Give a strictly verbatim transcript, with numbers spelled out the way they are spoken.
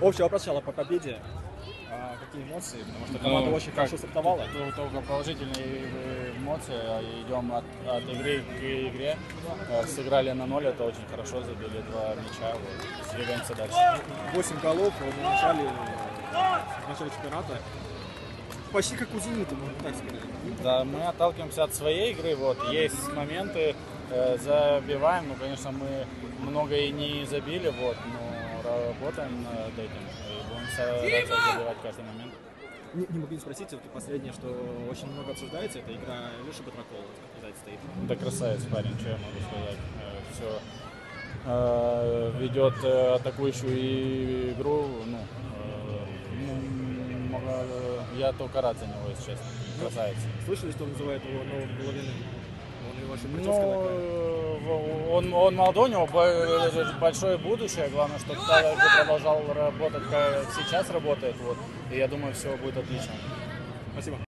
Общий вопрос сначала по победе. А какие эмоции? Потому что команда Ну, очень как, хорошо стартовала. т- Только положительные эмоции. Идем от, от игры к игре. Э, Сыграли на ноль, это очень хорошо, забили два мяча. Вот. Двигаемся дальше. восемь голов в начале, в начале чемпионата. Почти как у «Зенита», можно так сказать. Да, мы отталкиваемся от своей игры. Вот. Есть моменты, э, забиваем. Ну, конечно, мы много и не забили, вот, но работаем над этим. И будем стараться забивать каждый момент. Не, не могу не спросить, вот последнее, что очень много обсуждается, это игра Леши Патракова, как сказать, стоит. Да красавец парень, что я могу сказать. Все э, ведет э, атакующую игру. Ну, э, ну, мога- я только рад за него, если честно. Красавец. Слышали, что он называет его новым Головиным? Он его очень Ну, прическа такая. э, он, он молодой, у него бо- большое будущее. Главное, чтобы также продолжал работать, как сейчас работает. Вот. И я думаю, все будет отлично. Спасибо.